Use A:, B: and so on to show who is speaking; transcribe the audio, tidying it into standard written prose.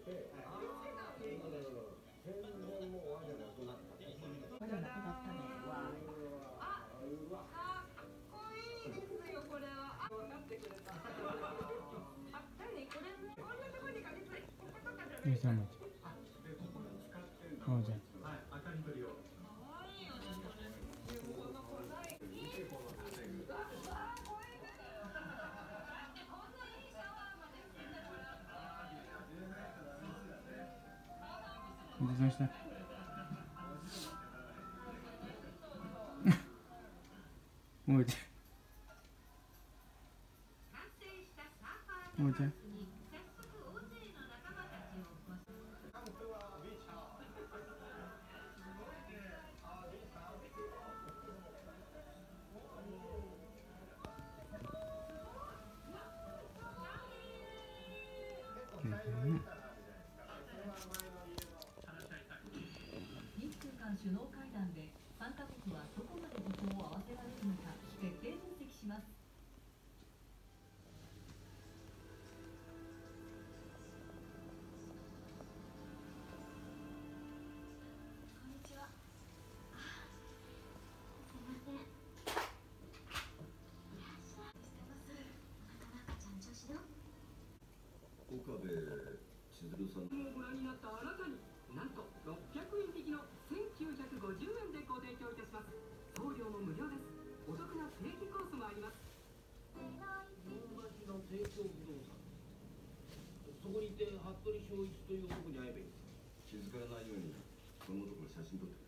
A: て、全然もう輪じゃなくなった。
B: 輪じゃなくなったね。わ
C: あ、かっこいいですよこれは。分かってくれた。あ、何これね、こんなところにかけつい、こことかじゃない。
B: ゆうさんも。
A: あ、でここに使ってる
B: あ、じゃ
A: あ。はい、当たり取りを。
C: 可愛いよねこれ。でもこの小細工。
A: 見てこの稼ぐ。
C: うわ、怖いね。だってこんないいシャワーまでつけてもらった。
B: おじさんした。おいちゃん。おいちゃん。
D: 日中間首脳会談で3カ国はどこまで歩調を合わせられるのか徹底分析します。
E: こんにちは。すいません。いらっしゃい。してます。なかなかちゃん調子ど。
F: 岡部千鶴さん
C: もご覧になったあなたになんと600円引きの1950円でご提供いたします。送料も無料です。お得な定期コースもあります。
G: 大町の帝京不動産、そこにいて服部正一という男に会えばいいんです。
F: 気づかれないようにこの男の写真撮って